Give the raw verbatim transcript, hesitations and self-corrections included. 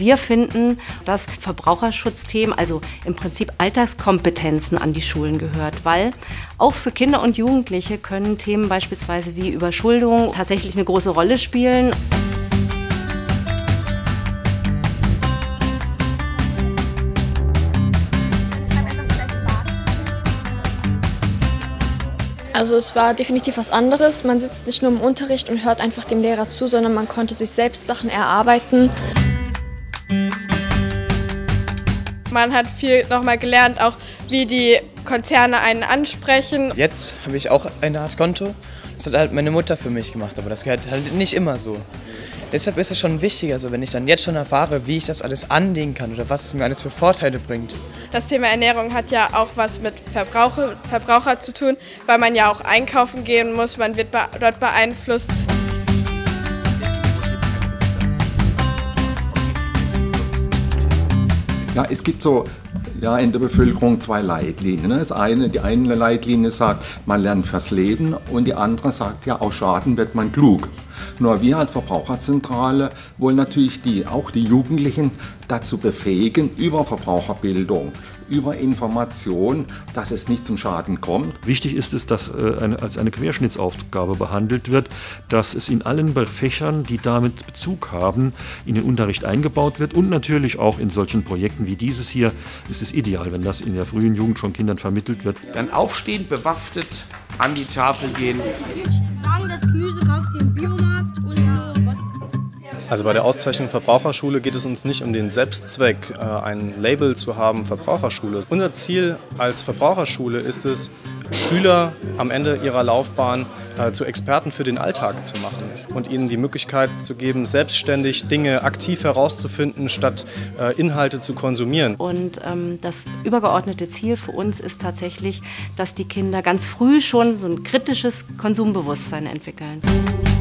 Wir finden, dass Verbraucherschutzthemen, also im Prinzip Alltagskompetenzen an die Schulen gehört, weil auch für Kinder und Jugendliche können Themen beispielsweise wie Überschuldung tatsächlich eine große Rolle spielen. Also es war definitiv was anderes. Man sitzt nicht nur im Unterricht und hört einfach dem Lehrer zu, sondern man konnte sich selbst Sachen erarbeiten. Man hat viel nochmal gelernt, auch wie die Konzerne einen ansprechen. Jetzt habe ich auch eine Art Konto. Das hat halt meine Mutter für mich gemacht, aber das gehört halt nicht immer so. Deshalb ist es schon wichtig, also wenn ich dann jetzt schon erfahre, wie ich das alles anlegen kann oder was es mir alles für Vorteile bringt. Das Thema Ernährung hat ja auch was mit Verbraucher, Verbraucher zu tun, weil man ja auch einkaufen gehen muss, man wird dort beeinflusst. Ja, es gibt so ja, in der Bevölkerung zwei Leitlinien. Das eine, die eine Leitlinie sagt, man lernt fürs Leben und die andere sagt, ja, aus Schaden wird man klug. Nur wir als Verbraucherzentrale wollen natürlich die, auch die Jugendlichen dazu befähigen, über Verbraucherbildung, über Information, dass es nicht zum Schaden kommt. Wichtig ist es, dass äh, eine, als eine Querschnittsaufgabe behandelt wird, dass es in allen Fächern, die damit Bezug haben, in den Unterricht eingebaut wird und natürlich auch in solchen Projekten wie dieses hier ist es ideal, wenn das in der frühen Jugend schon Kindern vermittelt wird. Dann aufstehen, bewaffnet an die Tafel gehen. Sagen, das Gemüse kauft sie im Biomarkt und so. Also bei der Auszeichnung Verbraucherschule geht es uns nicht um den Selbstzweck, ein Label zu haben, Verbraucherschule. Unser Ziel als Verbraucherschule ist es, Schüler am Ende ihrer Laufbahn zu Experten für den Alltag zu machen und ihnen die Möglichkeit zu geben, selbstständig Dinge aktiv herauszufinden, statt Inhalte zu konsumieren. Und ähm, das übergeordnete Ziel für uns ist tatsächlich, dass die Kinder ganz früh schon so ein kritisches Konsumbewusstsein entwickeln.